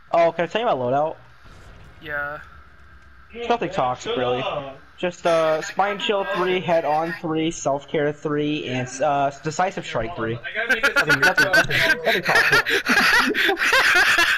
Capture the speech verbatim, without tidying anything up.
Oh, can I tell you my loadout? Yeah. It's nothing toxic, really. Just uh, Spine Chill three, Head On three, Self Care three, and uh, Decisive Strike three. Nothing, nothing, nothing, nothing toxic.